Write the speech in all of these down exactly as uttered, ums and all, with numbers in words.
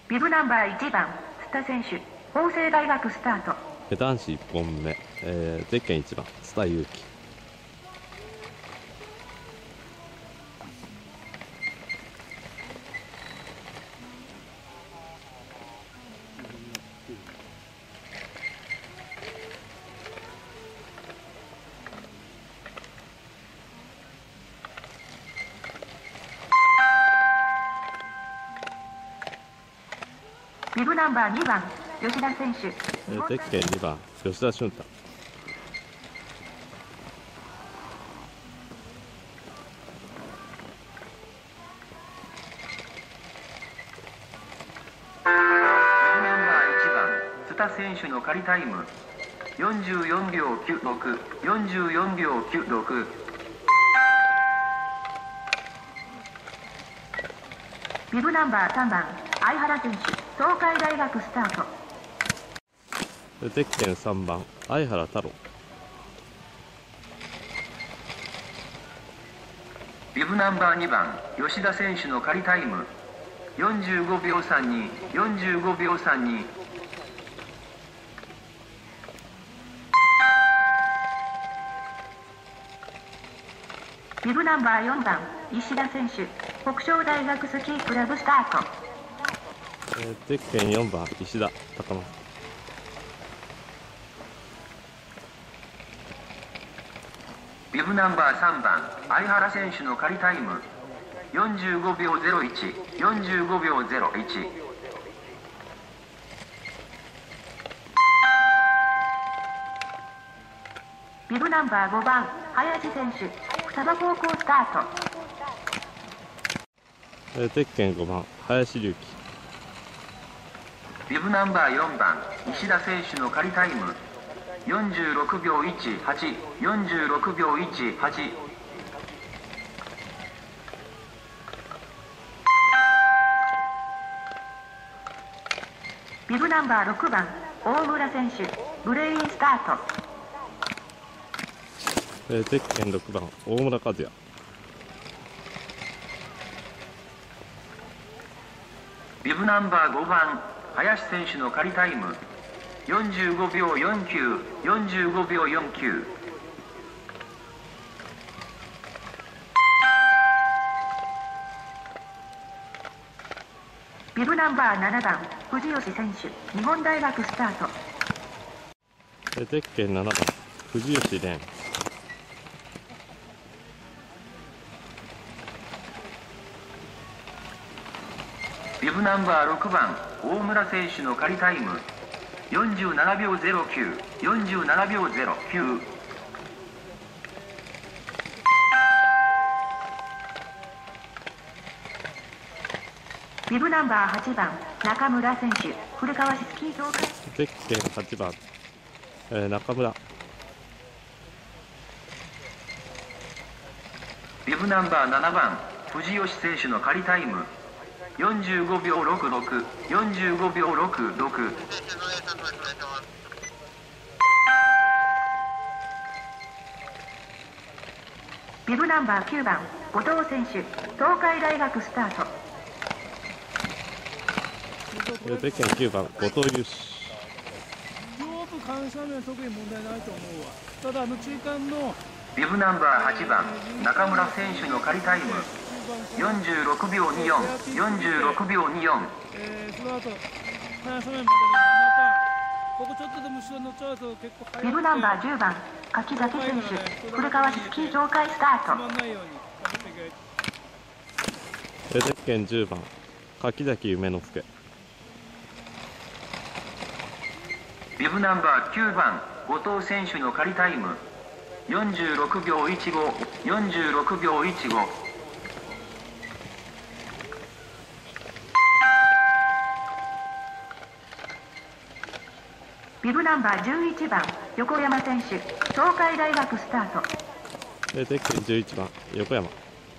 ビブナンバーいちばん須田選手、法政大学スタート。 男子いっぽんめ、えー、ゼッケンいちばん須田祐樹。 ビブナンバーにばん吉田選手、 えー、ゼッケンにばん吉田俊太。 須田選手の仮タイムよんじゅうよんびょうきゅうろく、よんじゅうよんびょうきゅうろく。 ビブナンバーさんばん相原選手、東海大学スタート。 ゼッケンさんばん相原太郎。 ビブナンバーにばん吉田選手の仮タイムよんじゅうごびょうさんに、よんじゅうごびょうさんに。 ビブナンバーよんばん石田選手、北昇大学スキークラブスタート。 えー、ゼッケンよんばん石田高松。 ビブナンバーさんばん相原選手の仮タイムよんじゅうごびょうぜろいち、よんじゅうごびょうぜろいち。 ビブナンバーごばん林選手、双葉高校スタート。 えー、ゼッケンごばん林隆樹。 ビブナンバーよんばん石田選手の仮タイムよんじゅうろくびょういちはち、よんじゅうろくびょういちはち。 ビブナンバーろくばん大村選手、ブレインスタート。 えー、ゼッケンろくばん大村和也。 ビブナンバーごばん林選手の仮タイムよんじゅうごびょうよんきゅう、よんじゅうごびょうよんきゅう。 ビブナンバーななばん藤吉選手、日本大学スタート。 えー、ゼッケンななばん藤吉蓮。 ビブナンバーろくばん大村選手の仮タイムよんじゅうななびょうぜろきゅう、よんじゅうななびょうぜろきゅう。 ビブナンバーはちばん中村選手、古川市スキー場。 ゼッケンはちばん、えー、中村。 ビブナンバーななばん藤吉選手の仮タイムよんじゅうごびょうろくろく、よんじゅうごびょうろくろく。 ビブナンバーきゅうばん後藤選手、東海大学スタート。 ゼッケンきゅうばん後藤祐志。 上部緩斜面は特に問題ないと思うわ。ただあの中間のビブナンバーはちばん中村選手の仮タイムよんじゅうろくびょうによん、よんじゅうろくびょうによん。 えー、その後緩斜面までにまたここちょっとでも後ろに乗っちゃうと結構速くて。 ビブナンバーじゅうばん柿崎選手、古川市スキー場会スタート。 つまんないように頑張っていけ。 ゼッケンじゅうばん柿崎夢之助。 ビブナンバーきゅうばん後藤選手の仮タイムよんじゅうろくびょういちご、よんじゅうろくびょういちご。 ビブナンバーじゅういちばん横山選手、東海大学スタート。 ゼッケンじゅういちばん横山。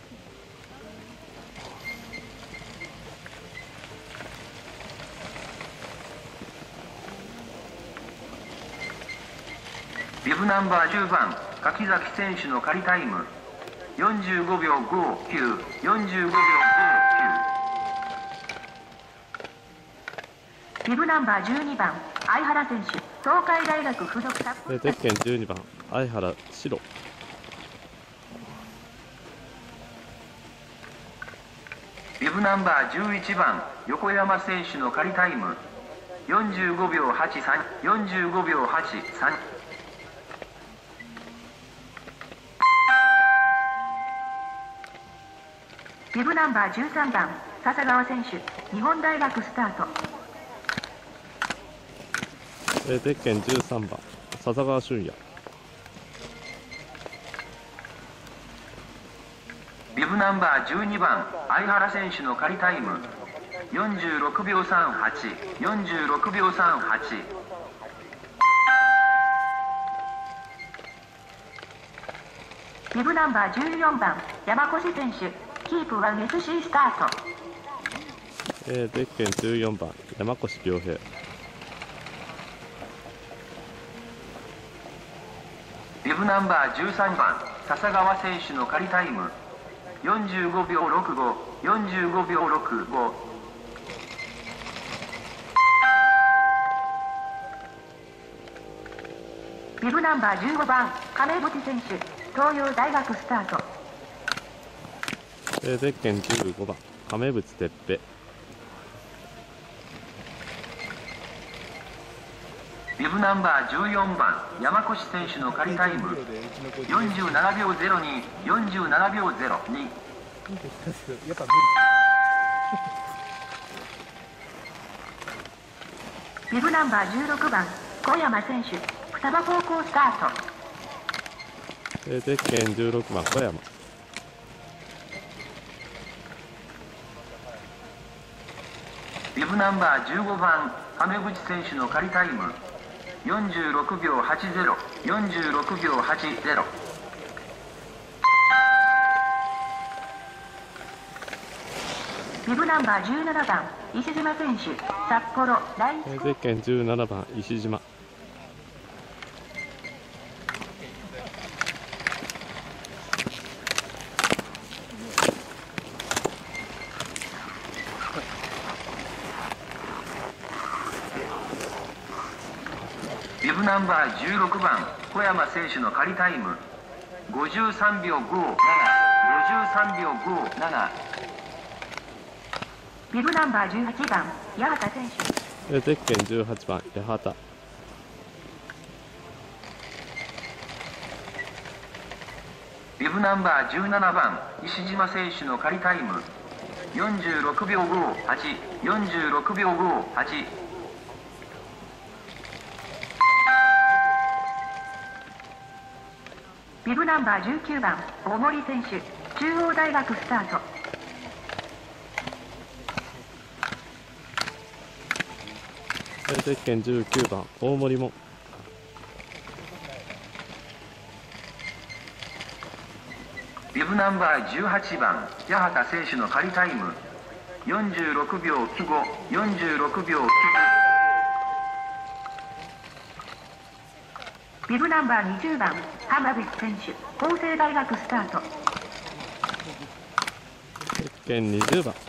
ビブナンバーじゅうばん柿崎選手の仮タイムよんじゅうごびょうごきゅう、よんじゅうごびょうごきゅう。 ビブナンバーじゅうにばん相原選手、東海大学附属札幌。 ゼッケンじゅうにばん相原白。 ビブナンバーじゅういちばん横山選手の仮タイムよんじゅうごびょうはちじゅうさん、よんじゅうごびょうはちじゅうさん。 ビブナンバーじゅうさんばん笹川選手、日本大学スタート。 ゼッケンじゅうさんばん笹川俊也。 ビブナンバーじゅうにばん相原選手の仮タイムよんじゅうろくびょうさんじゅうはち、よんじゅうろくびょうさんじゅうはち。 ビブナンバーじゅうよんばん山越選手、キープは エスシー スタート。 ゼッケンじゅうよんばん山越良平。 ビブナンバーじゅうさんばん笹川選手の仮タイムよんじゅうごびょうろくご、よんじゅうごびょうろくご。 ビブナンバーじゅうごばん亀渕選手、東洋大学スタート。 ゼッケンじゅうごばん亀渕哲平。 ビブナンバーじゅうよんばん山越選手の仮タイムよんじゅうななびょうゼロに、よんじゅうななびょうゼロに。 ビブナンバーじゅうろくばん小山選手、双葉高校スタート。 ゼッケンじゅうろくばん小山。 ビブナンバーじゅうごばん亀渕選手の仮タイムよんじゅうろくびょうはちじゅう、よんじゅうろくびょうはちじゅう。 ビブナンバーじゅうななばん石島選手、札幌第一ゼッケンじゅうななばん石島。 ビブナンバーじゅうろくばん小山選手の仮タイムごじゅうさんびょうごなな、ごじゅうさんびょうごなな。 ビブナンバーじゅうはちばん八幡選手。 ゼッケンじゅうはちばん八幡。 ビブナンバーじゅうななばん石島選手の仮タイムよんじゅうろくびょうごはち、よんじゅうろくびょうごはち。 ビブナンバーじゅうきゅうばん大森選手、中央大学スタート。 ゼッケンじゅうきゅうばん大森も。 ビブナンバーじゅうはちばん八幡選手の仮タイムよんじゅうろくびょうきゅうご、よんじゅうろくびょうきゅうご。 ビブナンバーにじゅうばん浜口選手、法政大学スタート。 ゼッケンにじゅうばん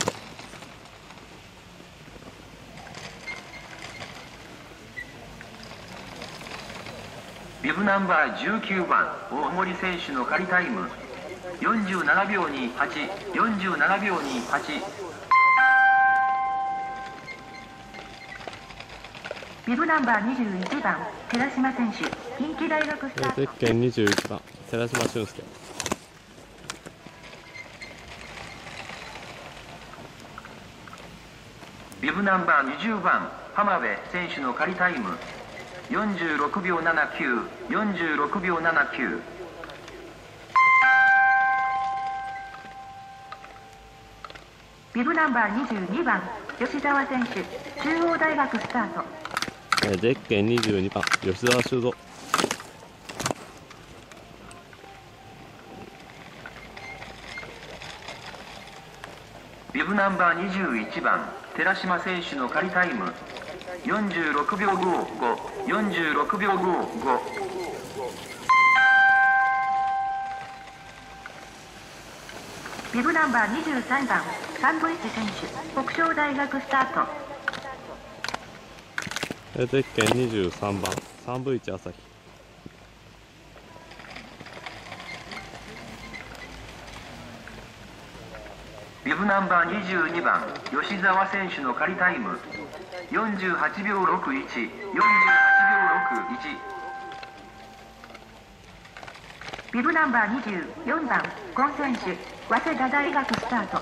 ビブナンバーじゅうきゅうばん大森選手の仮タイムよんじゅうななびょうにはち、よんじゅうななびょうにはち。 ビブナンバーにじゅういちばん寺島選手、近畿大学スタート。 ゼッケンにじゅういちばん寺島俊介。 ビブナンバーにじゅうばん浜辺選手の仮タイムよんじゅうろくびょうななきゅう、よんじゅうろくびょうななきゅう。 ビブナンバーにじゅうにばん吉澤選手、中央大学スタート。 ゼッケンにじゅうにばん吉澤修造。 ビブナンバーにじゅういちばん寺島選手の仮タイムよんじゅうろくびょうご、ご、よんじゅうろくびょうご、ご。 ビブナンバーにじゅうさんばんサンドイッチ選手、北昇大学スタート。 ゼッケンにじゅうさんばんさんぶいち朝日。 ビブナンバーにじゅうにばん吉澤選手の仮タイムよんじゅうはちびょうろくいち、よんじゅうはちびょうろくいち。 ビブナンバーにじゅうよんばんゴン選手早稲田大学スタート。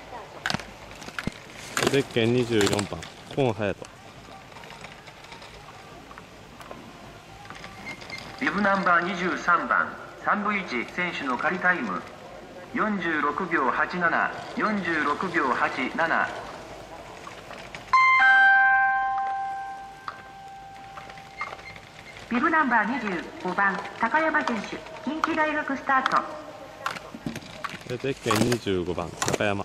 ゼッケンにじゅうよんばんコン隼人。 ビブナンバーにじゅうさんばんサンブイチ選手の仮タイムよんじゅうろくびょうはちなな、よんじゅうろくびょうはちなな。 ビブナンバーにじゅうごばん高山選手近畿大学スタート。 ゼッケンにじゅうごばん高山。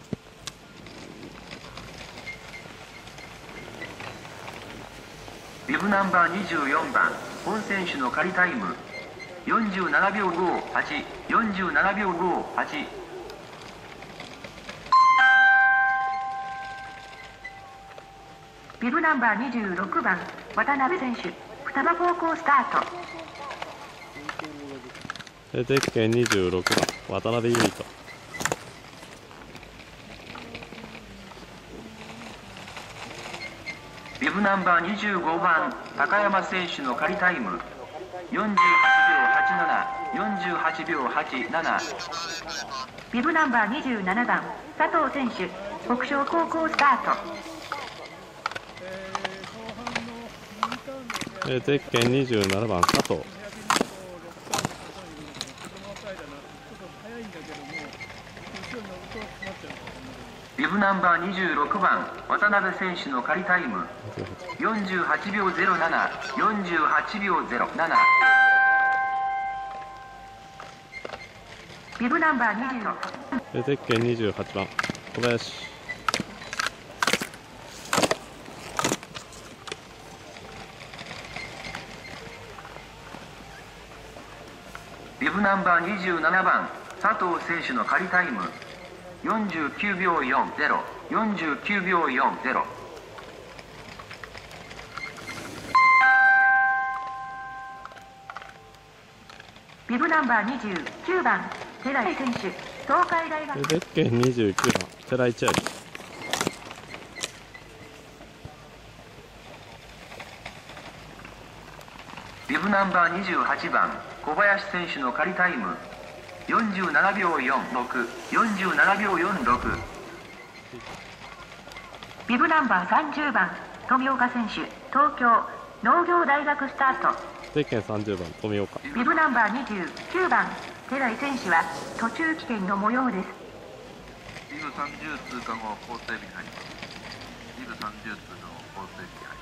ビブナンバーにじゅうよんばん本選手の仮タイムよんじゅうななびょうごじゅうはち、よんじゅうななびょうごじゅうはち。 ビブナンバーにじゅうろくばん渡辺選手双葉高校スタート。 ゼッケンにじゅうろくばん渡辺唯斗。 ビブナンバーにじゅうごばん高山選手の仮タイムよんじゅうはちびょうはちなな、よんじゅうはちびょうはちなな。 ビブナンバーにじゅうななばん佐藤選手北昇高校スタート。 ゼッケンにじゅうななばん佐藤。 ビブナンバーにじゅうろくばん渡辺選手の仮タイムよんじゅうはちびょうゼロなな、よんじゅうはちびょうゼロなな。 ビブナンバーにじゅうゼッケンにじゅうはちばん小林。 ビブナンバーにじゅうななばん佐藤選手の仮タイムよんじゅうきゅうびょうよんゼロ、よんじゅうきゅうびょうよんゼロ。 ビブナンバーにじゅうきゅうばん寺井選手東海大学。 ゼッケンにじゅうきゅうばん寺井千秋。 ビブナンバーにじゅうはちばん小林選手の仮タイムよんじゅうななびょうよんろく、よんじゅうななびょうよんろく。 ビブナンバーさんじゅうばん富岡選手東京農業大学スタート。 ゼッケンさんじゅうばん富岡。 ビブナンバーにじゅうきゅうばん寺井選手は途中棄権の模様です。 ビブさんじゅう通過後構成日に入ります。ビブさんじゅう通過後構成日に入ります。